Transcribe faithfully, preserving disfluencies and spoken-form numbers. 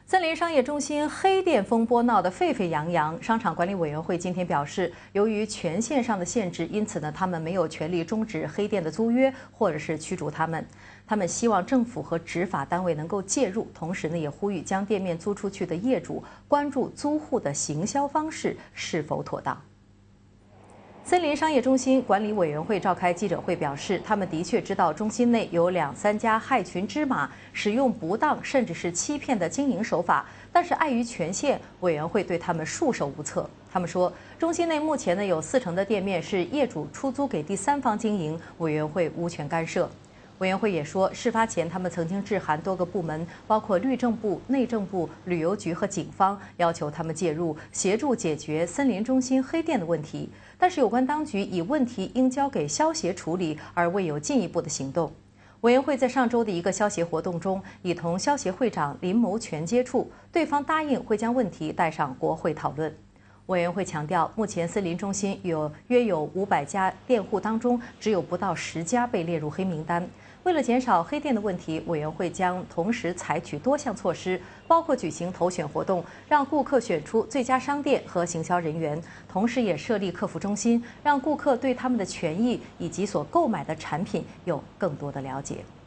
森林商业中心黑店风波闹得沸沸扬扬，商场管理委员会今天表示，由于权限上的限制，因此呢，他们没有权利终止黑店的租约或者是驱逐他们。他们希望政府和执法单位能够介入，同时呢，也呼吁将店面租出去的业主关注租户的行销方式是否妥当。森林商业中心管理委员会召开记者会表示，他们的确知道中心内有两三家害群之马使用不当甚至是欺骗的经营手法，但是碍于权限，委员会对他们束手无策。他们说，中心内目前呢有四成的店面是业主出租给第三方经营，委员会无权干涉。委员会也说，事发前他们曾经致函多个部门，包括律政部、内政部、旅游局和警方，要求他们介入，协助解决森林中心黑店的问题。但是有关当局以问题应交给消协处理，而未有进一步的行动。委员会在上周的一个消协活动中，已同消协会长林谋权接触，对方答应会将问题带上国会讨论。委员会强调，目前森林中心有约有五百家店户当中，只有不到十家被列入黑名单。为了减少黑店的问题，委员会将同时采取多项措施，包括举行投选活动，让顾客选出最佳商店和行销人员，同时也设立客服中心，让顾客对他们的权益以及所购买的产品有更多的了解。